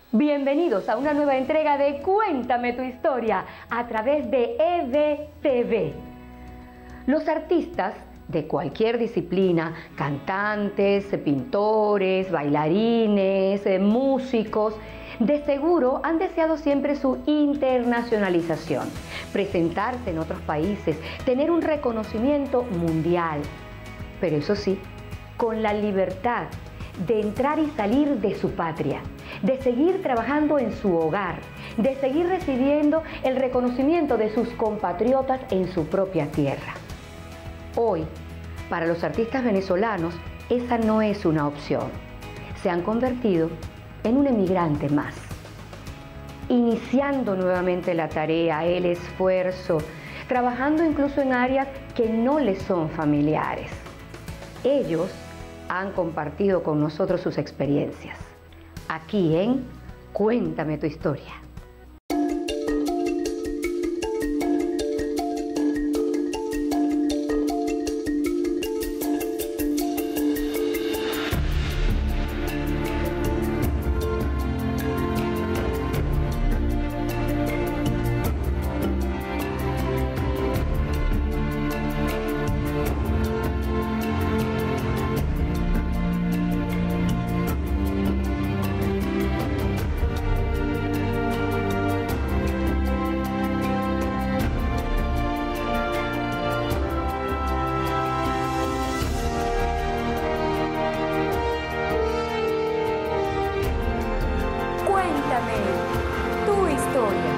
Bienvenidos a una nueva entrega de Cuéntame tu historia a través de EVTV. Los artistas de cualquier disciplina, cantantes, pintores, bailarines, músicos, de seguro han deseado siempre su internacionalización, presentarse en otros países, tener un reconocimiento mundial. Pero eso sí, con la libertad de entrar y salir de su patria, de seguir trabajando en su hogar, de seguir recibiendo el reconocimiento de sus compatriotas en su propia tierra. Hoy, para los artistas venezolanos, esa no es una opción. Se han convertido en un emigrante más, iniciando nuevamente la tarea, el esfuerzo, trabajando incluso en áreas que no les son familiares. Ellos han compartido con nosotros sus experiencias, aquí en Cuéntame tu historia. Tu historia.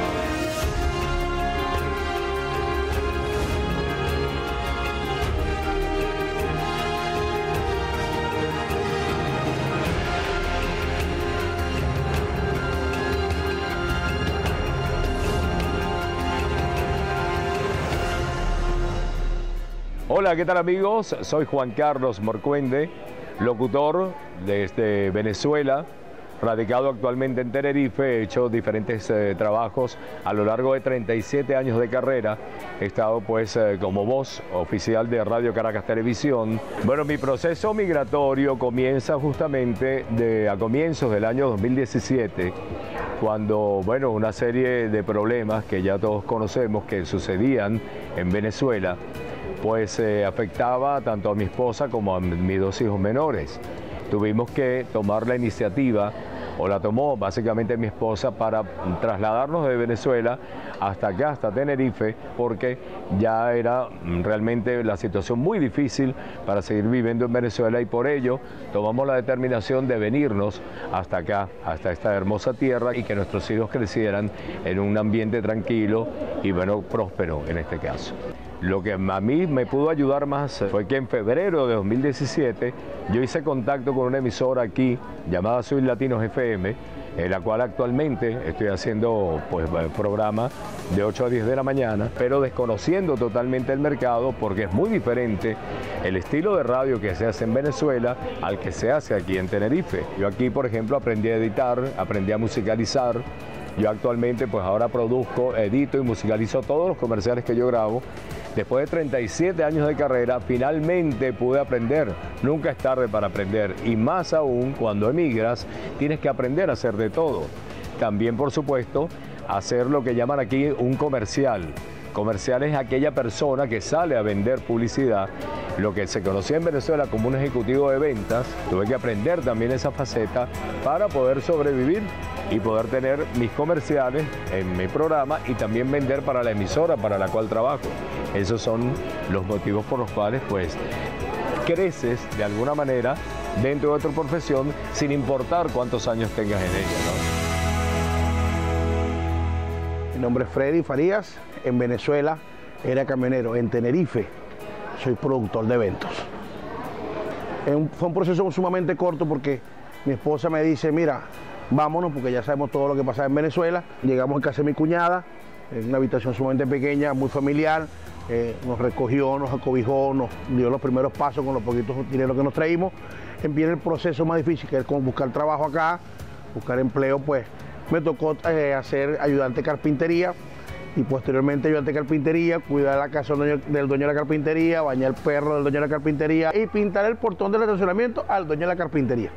Hola, ¿qué tal amigos? Soy Juan Carlos Morcuende, locutor desde Venezuela, radicado actualmente en Tenerife. He hecho diferentes trabajos a lo largo de 37 años de carrera. He estado pues como voz oficial de Radio Caracas Televisión. Bueno, mi proceso migratorio comienza justamente a comienzos del año 2017, cuando, bueno, una serie de problemas que ya todos conocemos que sucedían en Venezuela, pues afectaba tanto a mi esposa como a mis dos hijos menores. Tuvimos que tomar la iniciativa, o la tomó básicamente mi esposa, para trasladarnos de Venezuela hasta acá, hasta Tenerife, porque ya era realmente la situación muy difícil para seguir viviendo en Venezuela, y por ello tomamos la determinación de venirnos hasta acá, hasta esta hermosa tierra, y que nuestros hijos crecieran en un ambiente tranquilo y, bueno, próspero en este caso. Lo que a mí me pudo ayudar más fue que en febrero de 2017 yo hice contacto con una emisora aquí llamada Soy Latinos FM, en la cual actualmente estoy haciendo pues programa de 8 a 10 de la mañana, pero desconociendo totalmente el mercado, porque es muy diferente el estilo de radio que se hace en Venezuela al que se hace aquí en Tenerife. Yo aquí, por ejemplo, aprendí a editar, aprendí a musicalizar. Yo actualmente pues ahora produzco, edito y musicalizo todos los comerciales que yo grabo. Después de 37 años de carrera, finalmente pude aprender. Nunca es tarde para aprender, y más aún cuando emigras, tienes que aprender a hacer de todo. También, por supuesto, hacer lo que llaman aquí un comercial. Comercial es aquella persona que sale a vender publicidad, lo que se conocía en Venezuela como un ejecutivo de ventas. Tuve que aprender también esa faceta para poder sobrevivir y poder tener mis comerciales en mi programa y también vender para la emisora para la cual trabajo. Esos son los motivos por los cuales pues creces de alguna manera dentro de tu profesión, sin importar cuántos años tengas en ella, ¿no? Mi nombre es Freddy Farías. En Venezuela era camionero. En Tenerife soy productor de eventos. Fue un proceso sumamente corto, porque mi esposa me dice: mira, vámonos, porque ya sabemos todo lo que pasaba en Venezuela. Llegamos a casa de mi cuñada, en una habitación sumamente pequeña, muy familiar. Nos recogió, nos acobijó, nos dio los primeros pasos con los poquitos dinero que nos traímos. Viene el proceso más difícil, que es como buscar trabajo acá, buscar empleo. Pues me tocó hacer ayudante de carpintería, y posteriormente ayudante de carpintería, cuidar la casa del dueño de la carpintería, bañar el perro del dueño de la carpintería y pintar el portón del estacionamiento al dueño de la carpintería.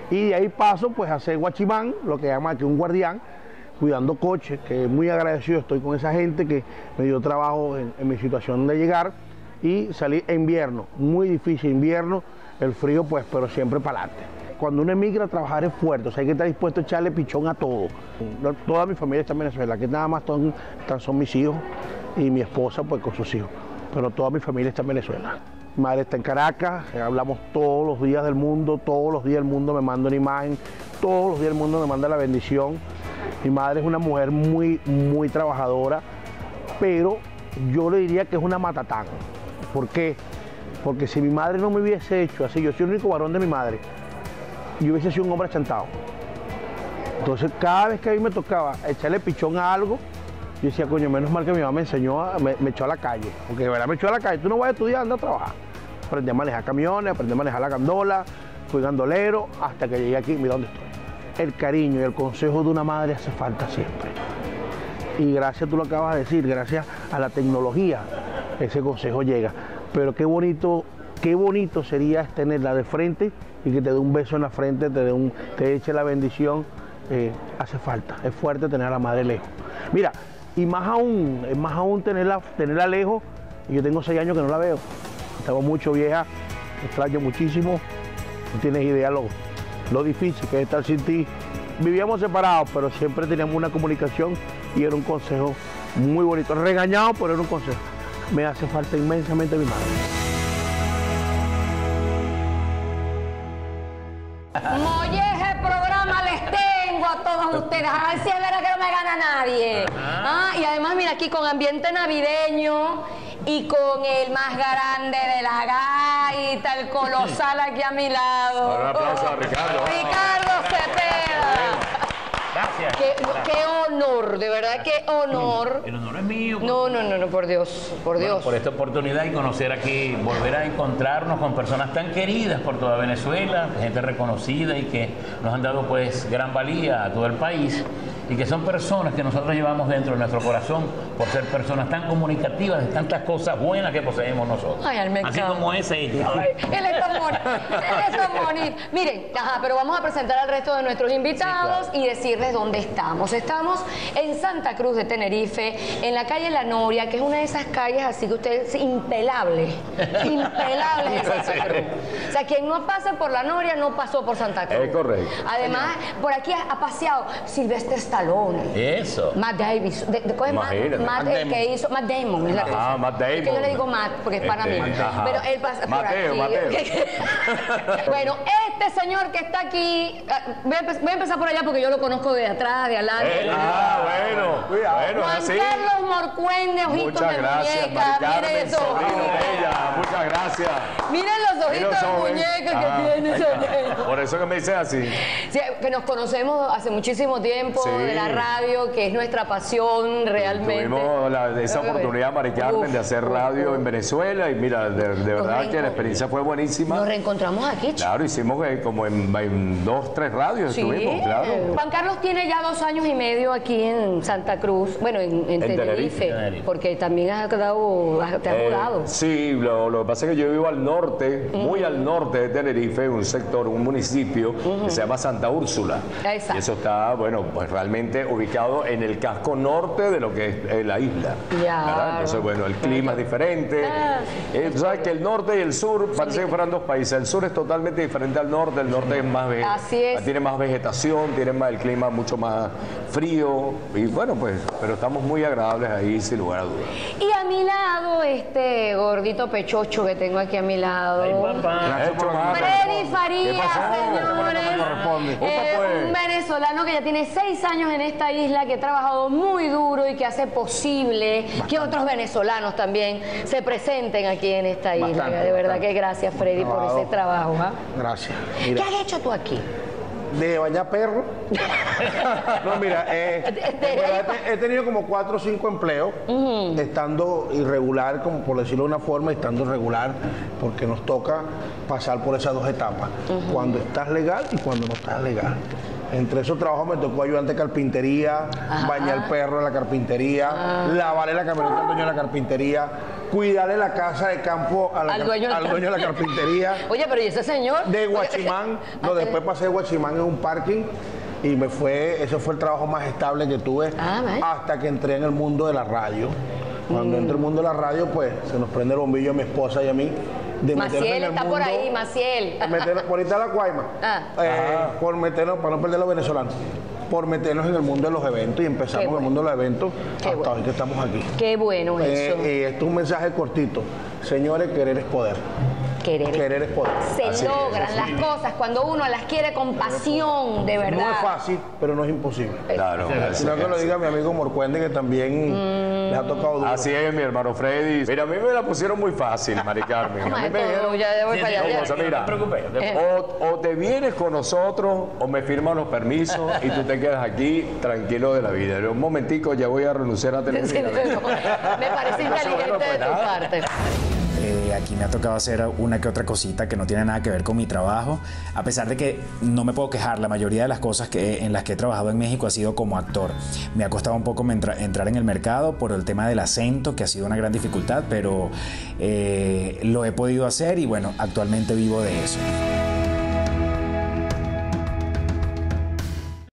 Y de ahí paso pues a ser guachimán, lo que llama aquí un guardián, cuidando coches, que muy agradecido estoy con esa gente que me dio trabajo en mi situación de llegar, y salí en invierno, muy difícil invierno, el frío pues, pero siempre para adelante. Cuando uno emigra a trabajar es fuerte, o sea, hay que estar dispuesto a echarle pichón a todo. Toda mi familia está en Venezuela, que nada más son mis hijos y mi esposa pues con sus hijos, pero toda mi familia está en Venezuela. Mi madre está en Caracas, hablamos todos los días del mundo, todos los días del mundo me manda una imagen, todos los días del mundo me manda la bendición. Mi madre es una mujer muy trabajadora, pero yo le diría que es una matatán. ¿Por qué? Porque si mi madre no me hubiese hecho así, yo soy el único varón de mi madre, yo hubiese sido un hombre achantado. Entonces cada vez que a mí me tocaba echarle pichón a algo, yo decía, coño, menos mal que mi mamá me enseñó, me echó a la calle. Porque de verdad me echó a la calle, tú no vas a estudiar, anda a trabajar. Aprendí a manejar camiones, aprendí a manejar la gandola, fui gandolero, hasta que llegué aquí, mira dónde estoy. El cariño y el consejo de una madre hace falta siempre. Y gracias, tú lo acabas de decir, gracias a la tecnología, ese consejo llega. Pero qué bonito sería tenerla de frente y que te dé un beso en la frente, te eche la bendición. Hace falta, es fuerte tener a la madre lejos. Mira, y más aún tenerla lejos, y yo tengo 6 años que no la veo. Tengo mucho vieja, extraño muchísimo, no tienes idea lo difícil que es estar sin ti. Vivíamos separados, pero siempre teníamos una comunicación y era un consejo muy bonito. Regañado, pero era un consejo. Me hace falta inmensamente mi madre. Molleje programa les tengo a todos ustedes. A ver si es verdad que no me gana nadie. Y además, mira, aquí con ambiente navideño y con el más grande de la gaita, el colosal aquí a mi lado. Un aplauso a Ricardo. Ricardo Cepeda. Gracias. Qué honor, de verdad, qué honor. El honor es mío. No, por Dios, por Dios. Por esta oportunidad y conocer aquí, volver a encontrarnos con personas tan queridas por toda Venezuela, gente reconocida y que nos han dado pues gran valía a todo el país y que son personas que nosotros llevamos dentro de nuestro corazón por ser personas tan comunicativas de tantas cosas buenas que poseemos nosotros. Ay, me así encanta. como ese ella. Ay, él es tan bonito, él es tan bonito. Miren, pero vamos a presentar al resto de nuestros invitados y decirles dónde estamos. Estamos en Santa Cruz de Tenerife, en la calle La Noria, que es una de esas calles así que ustedes, impelables en Santa Cruz. O sea, quien no pasa por La Noria no pasó por Santa Cruz. Es correcto. Además, por aquí ha paseado Sylvester Stallone. Eso. Matt Davis. ¿Cuál es Matt? El que hizo Matt Damon, es la cosa. Matt Damon. Es que yo le digo Matt porque es para mí. Ajá. Pero él pasa por aquí. Bueno, este señor que está aquí, voy a empezar por allá porque yo lo conozco de atrás, de adelante. Bueno, Juan así. Carlos Morcuende, ojitos Muchas de gracias, muñeca. Mari Carmen, Miren esos sobrino ojitos. de ella. Muchas gracias. Miren los ojitos de muñeca que tiene ese nene. Por eso que me dicen así. Sí, que nos conocemos hace muchísimo tiempo Sí. de la radio, que es nuestra pasión realmente. Tuvimos esa oportunidad, Mari Carmen, de hacer radio en Venezuela y mira, de verdad que la experiencia fue buenísima. Nos reencontramos aquí, chicos. Claro, hicimos como en 2, 3 radios estuvimos, claro. Juan Carlos tiene ya 2 años y medio aquí en Santa Cruz, bueno, en Tenerife, porque también te has mudado. Sí, lo que pasa es que yo vivo al norte, muy al norte de Tenerife, un sector, un municipio que se llama Santa Úrsula. Exacto. Y eso está, bueno, pues realmente ubicado en el casco norte de lo que es la isla. Ya. ¿Verdad? Entonces, bueno, el clima es diferente. Tú sabes que el norte y el sur parece que fueran 2 países. El sur es totalmente diferente al norte. El norte es más tiene más vegetación, tiene el clima mucho más frío. Y bueno, pues, pero estamos muy agradables ahí, sin lugar a dudas. Y a mi lado, este gordito pechocho que tengo aquí a mi lado. Ay, papá. Freddy Farías, ¿Qué pasó? señores. Pues. Un venezolano que ya tiene 6 años en esta isla, que ha trabajado muy duro y que hace posible que otros venezolanos también se presenten aquí en esta isla. De verdad que gracias, Freddy, por ese trabajo. Gracias. ¿Qué Mira, has hecho tú aquí? de bañar perro. No, mira, he tenido como 4 o 5 empleos, estando irregular, como por decirlo de una forma, estando regular, porque nos toca pasar por esas 2 etapas, cuando estás legal y cuando no estás legal. Entre esos trabajos me tocó ayudante de carpintería, bañar el perro en la carpintería, lavarle la camioneta al dueño de la carpintería, cuidarle la casa de campo Al dueño de la carpintería. Oye, pero ¿y ese señor? De Guachimán. No, después pasé de Guachimán en un parking y ese fue el trabajo más estable que tuve hasta que entré en el mundo de la radio. Cuando entré en el mundo de la radio, pues se nos prende el bombillo a mi esposa y a mí. Maciel está por ahí, Maciel. Por ahí está la Guayma. Por meternos, para no perder los venezolanos, por meternos en el mundo de los eventos y empezamos en el mundo de los eventos hasta hoy que estamos aquí. Qué bueno eso. Esto es un mensaje cortito. Señores, querer es poder. Querer es poder. Se logran las cosas cuando uno las quiere con pasión, de verdad. No es fácil, pero no es imposible. Claro. Sino que lo diga mi amigo Morcuende, que también les ha tocado duro. Así es, mi hermano Freddy. Mira, a mí me la pusieron muy fácil, Mari Carmen. A mí me dijeron, mira, no te preocupes. o te vienes con nosotros o me firman los permisos y tú te quedas aquí tranquilo de la vida. En un momentico ya voy a renunciar a tener vida. Me parece inteligente de tu parte. Aquí me ha tocado hacer una que otra cosita que no tiene nada que ver con mi trabajo, a pesar de que no me puedo quejar. La mayoría de las cosas en las que he trabajado en México ha sido como actor. Me ha costado un poco entrar en el mercado por el tema del acento, que ha sido una gran dificultad, pero lo he podido hacer y bueno, actualmente vivo de eso.